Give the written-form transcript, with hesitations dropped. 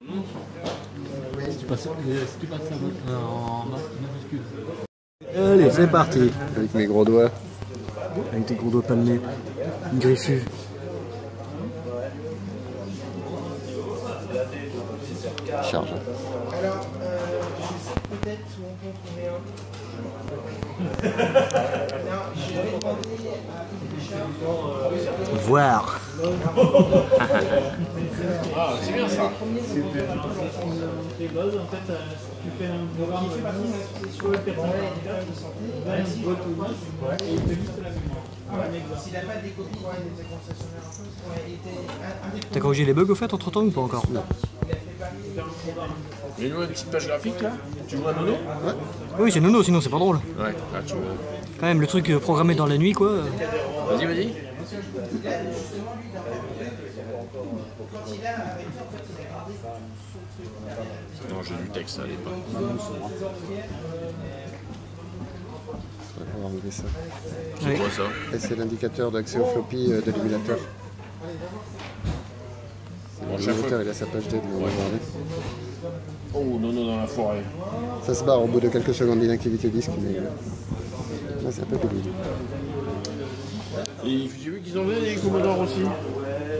Allez, c'est parti. Avec mes gros doigts. Avec tes gros doigts palmés, griffus. Charge. Alors, peut-être où on peut en trouver un. Non, je vais demander à Yves Richard. Voir. Ah, c'est bien ça. Tes bases, en fait, tu fais un programme sur le et il fait juste la mémoire. S'il n'a pas des copies, il était concessionnaire un peu. T'as corrigé les bugs au fait entre temps ou pas encore? Il a fait Paris. Mais nous, une petite page graphique là. Tu joues à Nono? Ouais. Oui, c'est Nono, sinon c'est pas drôle. Ouais, là tu vois. Quand même, le truc programmé dans la nuit, quoi. Vas-y, vas-y. Non, j'ai du texte, ça allait pas. On va enlever ça. C'est Oui. quoi ça? Et c'est l'indicateur d'accès au floppy de l'émulateur. Bon, chaque L'émulateur, fois. il a sa page d'aide. Oh, Nono dans la forêt. Ça se barre au bout de quelques secondes d'inactivité disque, mais là c'est un peu pénible. Et j'ai vu qu'ils en faisaient des Commodore aussi.